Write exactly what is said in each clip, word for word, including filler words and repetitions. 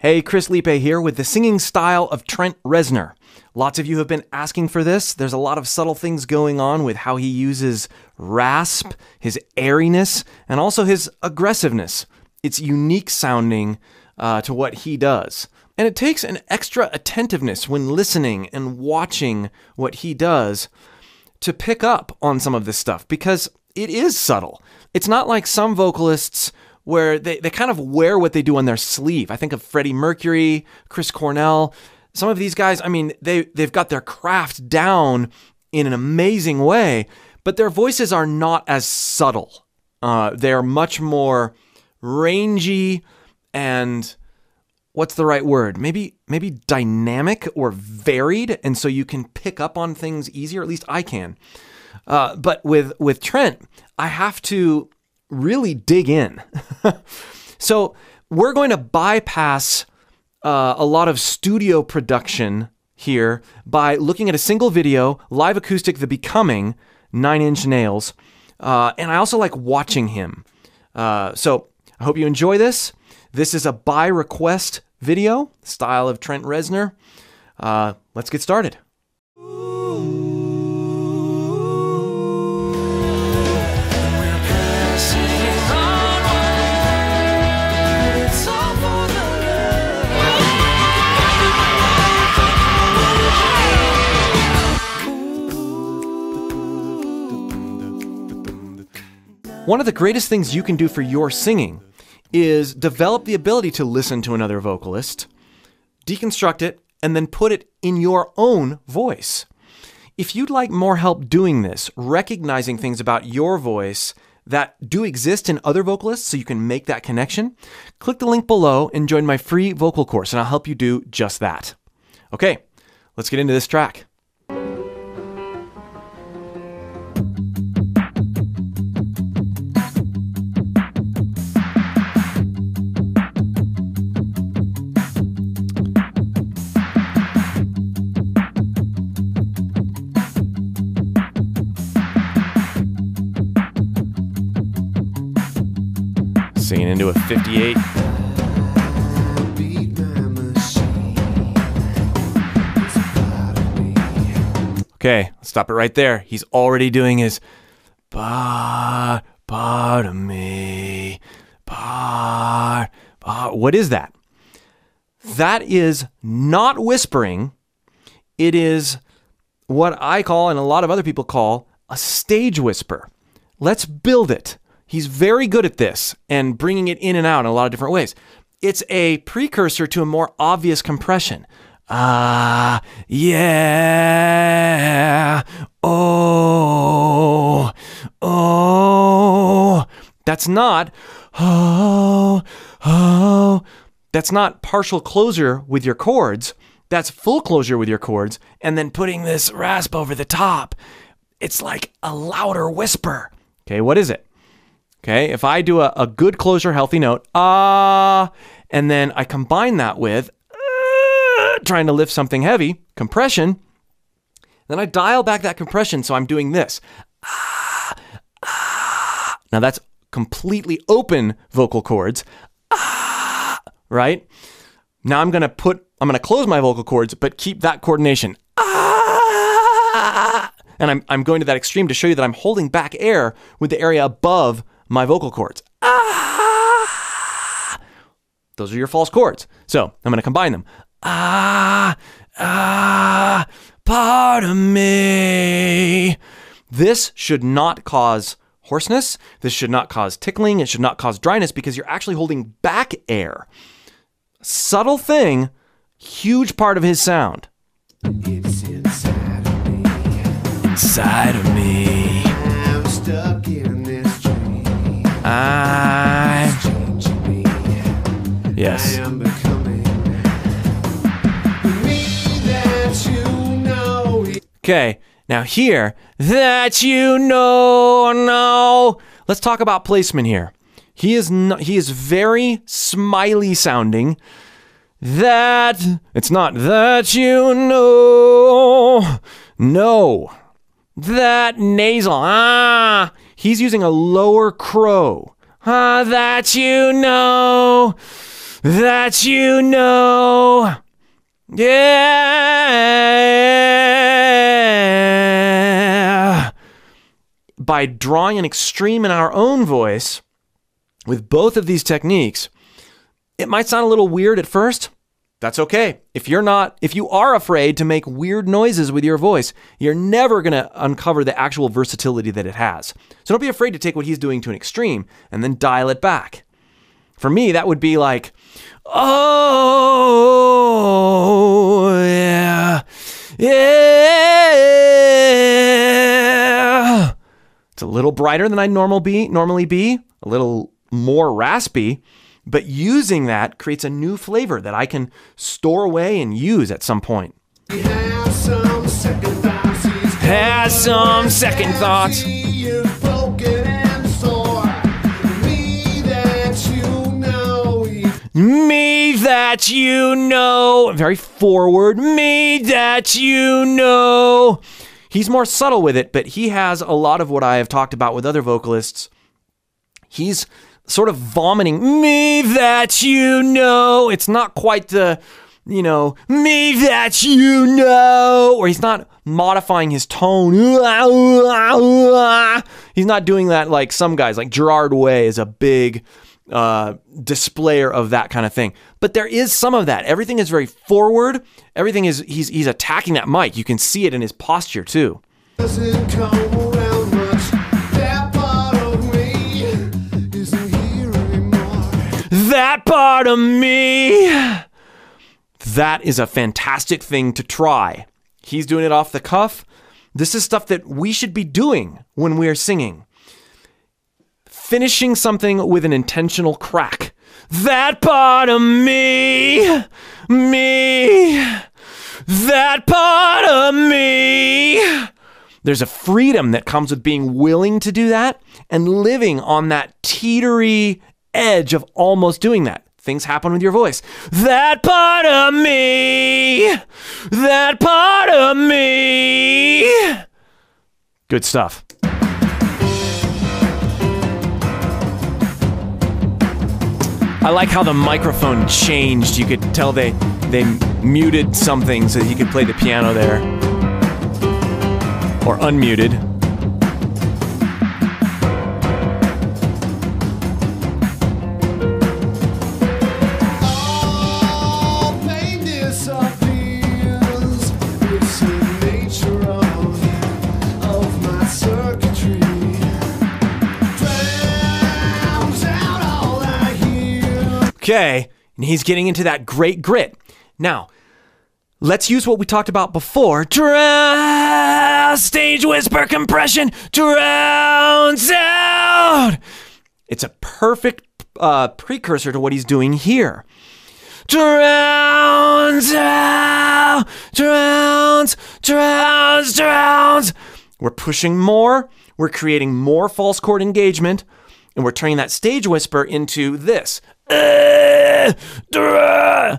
Hey, Chris Liepe here with the singing style of Trent Reznor. Lots of you have been asking for this. There's a lot of subtle things going on with how he uses rasp, his airiness, and also his aggressiveness. It's unique sounding uh, to what he does. And it takes an extra attentiveness when listening and watching what he does to pick up on some of this stuff because it is subtle. It's not like some vocalists where they, they kind of wear what they do on their sleeve. I think of Freddie Mercury, Chris Cornell. Some of these guys, I mean, they, they've got their craft down in an amazing way, but their voices are not as subtle. Uh, they're much more rangy and, what's the right word? Maybe, maybe dynamic or varied, and so you can pick up on things easier. At least I can. Uh, but with, with Trent, I have to really dig in. So we're going to bypass uh, a lot of studio production here by looking at a single video, live acoustic, The Becoming, Nine Inch Nails. Uh, and I also like watching him. Uh, so I hope you enjoy this. This is a by request video, style of Trent Reznor. Uh, let's get started. One of the greatest things you can do for your singing is develop the ability to listen to another vocalist, deconstruct it, and then put it in your own voice. If you'd like more help doing this, recognizing things about your voice that do exist in other vocalists so you can make that connection, click the link below and join my free vocal course, and I'll help you do just that. Okay, let's get into this track. Singing into a fifty-eight. Okay, let's stop it right there. He's already doing his part, part of me, part, part. What is that? That is not whispering. It is what I call, and a lot of other people call, a stage whisper. Let's build it. He's very good at this and bringing it in and out in a lot of different ways. It's a precursor to a more obvious compression. Ah, yeah, oh, oh. That's not, oh, oh. That's not partial closure with your chords. That's full closure with your chords and then putting this rasp over the top. It's like a louder whisper. Okay, what is it? Okay, if I do a, a good closure, healthy note, ah, and then I combine that with uh, trying to lift something heavy, compression, then I dial back that compression, so I'm doing this. Ah, ah. Now that's completely open vocal cords, ah, right? Now I'm gonna put, I'm gonna close my vocal cords, but keep that coordination. Ah, and I'm, I'm going to that extreme to show you that I'm holding back air with the area above my vocal cords. Ah! Those are your false chords. So I'm going to combine them. Ah, ah, part of me. This should not cause hoarseness. This should not cause tickling. It should not cause dryness because you're actually holding back air. Subtle thing, huge part of his sound. It's inside of me. Inside of me. I'm stuck in this. I yes. I am becoming me that you know. Okay, now here, that you know, no. Let's talk about placement here. He is not, he is very smiley sounding. That it's not that you know. No. That nasal. Ah. He's using a lower crow. Ah, that you know. that you know. Yeah. By drawing an extreme in our own voice with both of these techniques, it might sound a little weird at first. That's okay. If you're not, if you are afraid to make weird noises with your voice, you're never going to uncover the actual versatility that it has. So don't be afraid to take what he's doing to an extreme and then dial it back. For me, that would be like, oh, yeah, yeah. It's a little brighter than I'd normal be, normally be, a little more raspy. But using that creates a new flavor that I can store away and use at some point. Has some second thoughts. Has some second thoughts. Me that you know. Me that you know. Very forward. Me that you know. He's more subtle with it, but he has a lot of what I have talked about with other vocalists. He's sort of vomiting, me that you know. It's not quite the, you know, me that you know, or he's not modifying his tone. He's not doing that like some guys, like Gerard Way is a big uh, displayer of that kind of thing. But there is some of that. Everything is very forward. Everything is, he's, he's attacking that mic. You can see it in his posture too. Doesn't come around much. That part of me isn't here anymore. That part of me. That is a fantastic thing to try. He's doing it off the cuff. This is stuff that we should be doing when we are singing. Finishing something with an intentional crack. That part of me, me, that part of me. There's a freedom that comes with being willing to do that and living on that teetery edge of almost doing that. Things happen with your voice. That part of me, that part of me. Good stuff. I like how the microphone changed. You could tell they they muted something so that he could play the piano there. Or unmuted. All pain disappears. It's the nature of, of my circuitry. Drowns out all I hear. Okay, and he's getting into that great grit. Now, let's use what we talked about before. Drown, stage whisper compression, drowns out. It's a perfect uh, precursor to what he's doing here. Drowns out, drowns, drowns, drowns. We're pushing more, we're creating more false chord engagement, and we're turning that stage whisper into this. Uh, uh,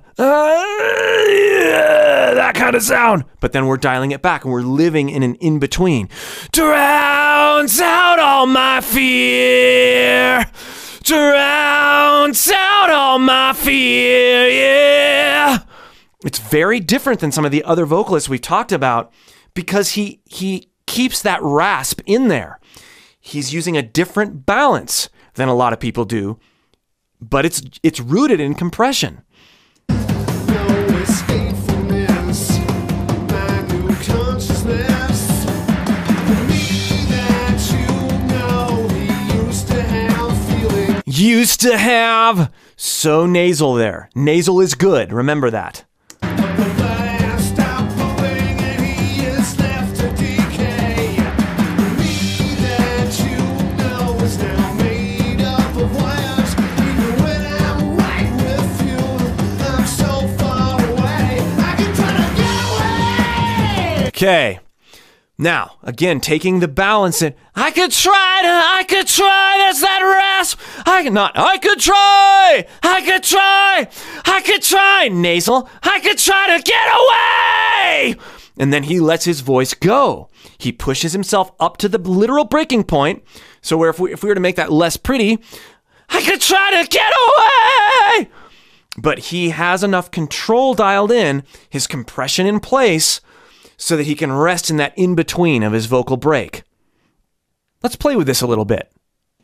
that kind of sound. But then we're dialing it back and we're living in an in-between. Drowns out all my fear. Drowns out all my fear, yeah. It's very different than some of the other vocalists we've talked about because he he keeps that rasp in there. He's using a different balance than a lot of people do. But it's it's rooted in compression. No escape from this. My new consciousness. Me that you know he used to have feeling. Used to have. So nasal there. Nasal is good. Remember that. But the blast stopped blowing and he is left to decay. Me that you know is now made up of wires. Even when I'm right with you, I'm so far away. I can try to get away. Okay. Now, again, taking the balance in. I could try to, I could try, that's that rasp. I could not, I could try, I could try, I could try, nasal, I could try to get away. And then he lets his voice go. He pushes himself up to the literal breaking point. So where if we, if we were to make that less pretty, I could try to get away. but he has enough control dialed in, his compression in place, so that he can rest in that in-between of his vocal break. Let's play with this a little bit.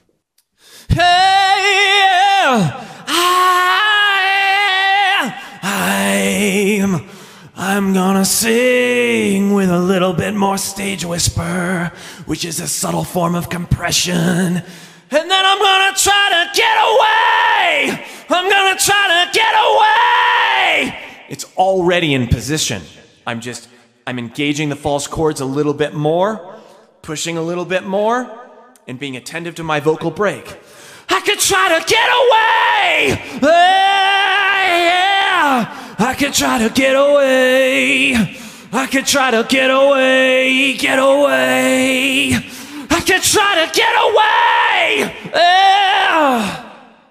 Hey, I, I'm, I'm gonna sing with a little bit more stage whisper, which is a subtle form of compression. And then I'm gonna try to get away! I'm gonna try to get away! It's already in position. I'm just, I'm engaging the false chords a little bit more, pushing a little bit more, and being attentive to my vocal break. I could try to get away! Yeah! I could try to get away! I could try to get away! Get away! I could try to get away! Yeah!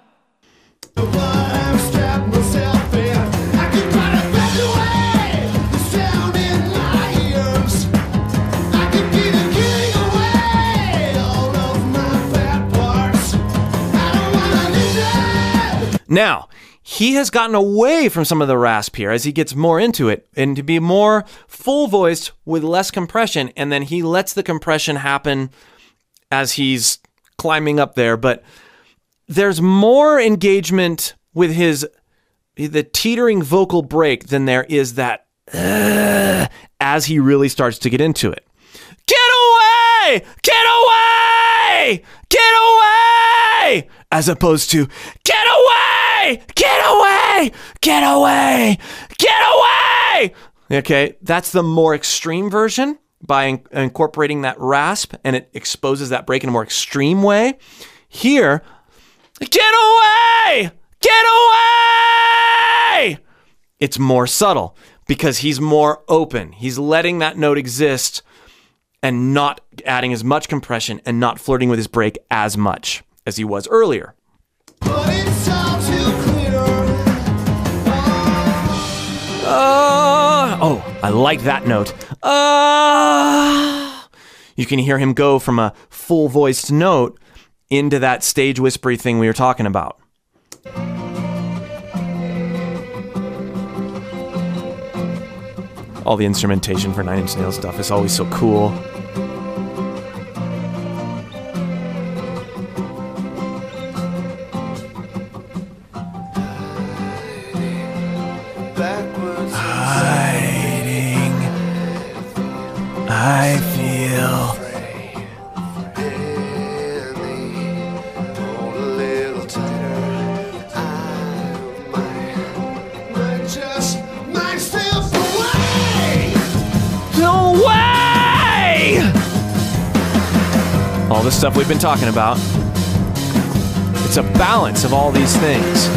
Now, he has gotten away from some of the rasp here as he gets more into it and to be more full-voiced with less compression, and then he lets the compression happen as he's climbing up there, but there's more engagement with his the teetering vocal break than there is that uh, as he really starts to get into it. Get away! Get away! Get away! As opposed to get away! Get away! Get away! Get away! Okay, that's the more extreme version by in- incorporating that rasp, and it exposes that break in a more extreme way. Here, get away! Get away! It's more subtle because he's more open. He's letting that note exist and not adding as much compression and not flirting with his break as much as he was earlier. But it's all too clear. Uh, oh, I like that note. Uh, you can hear him go from a full-voiced note into that stage whispery thing we were talking about. All the instrumentation for Nine Inch Nails stuff is always so cool. Backwards. Hiding, I feel. Hold a little tighter. I might, might just might slip away. No way! All the stuff we've been talking about. It's a balance of all these things.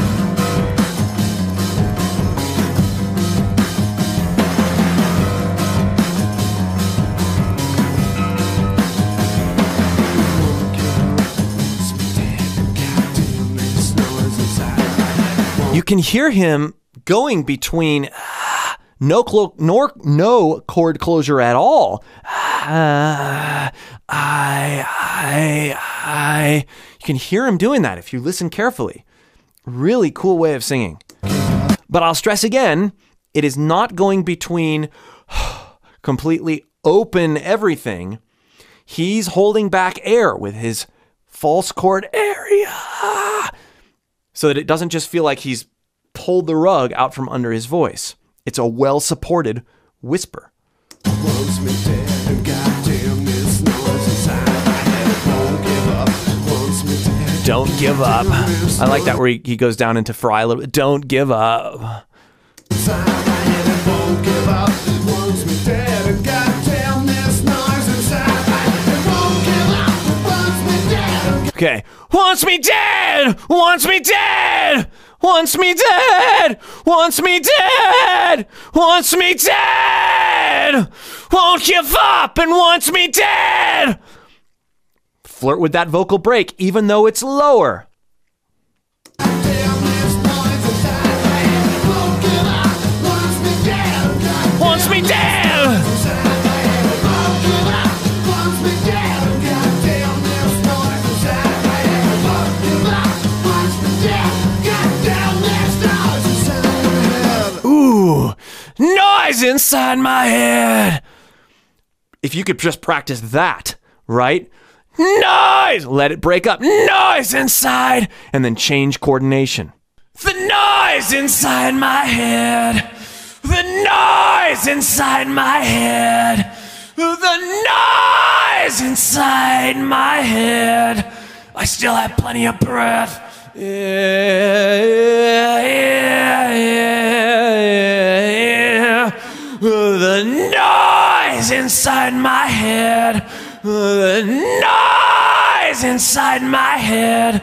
You can hear him going between uh, no, clo- nor, no chord closure at all. Uh, I, I, I. You can hear him doing that if you listen carefully. Really cool way of singing. But I'll stress again, it is not going between completely open everything. He's holding back air with his false chord area, so that it doesn't just feel like he's pulled the rug out from under his voice. It's a well-supported whisper. Wants me dead, and goddamn this noise inside my head won't give up. Wants me dead. Don't give up. I like that where he, he goes down into fry a little bit. Don't give up. Inside my head it won't give up. It wants me dead, and goddamn this noise inside my head it won't give up. It wants me dead. Okay. Wants me dead! Wants me dead! Wants me dead! Wants me dead! Wants me dead! Won't give up and wants me dead! Flirt with that vocal break, even though it's lower. Goddamn this noise inside my head it won't give up. Wants me dead. Goddamn Wants me dead! inside my head it won't give up. Wants me dead. Goddamn this noise inside my head it won't give up. Wants me dead. Goddamn this noise inside noise inside my head. If you could just practice that, right? Noise! Let it break up. Noise inside! And then change coordination. The noise inside my head. The noise inside my head. The noise inside my head. I still have plenty of breath. Yeah, yeah, yeah, yeah. The noise inside my head. The noise inside my head.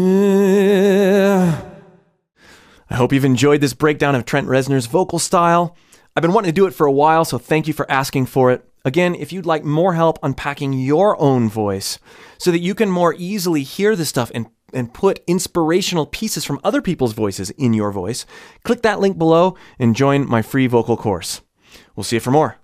Yeah. I hope you've enjoyed this breakdown of Trent Reznor's vocal style. I've been wanting to do it for a while, so thank you for asking for it. Again, if you'd like more help unpacking your own voice so that you can more easily hear this stuff and, and put inspirational pieces from other people's voices in your voice, click that link below and join my free vocal course. We'll see you for more.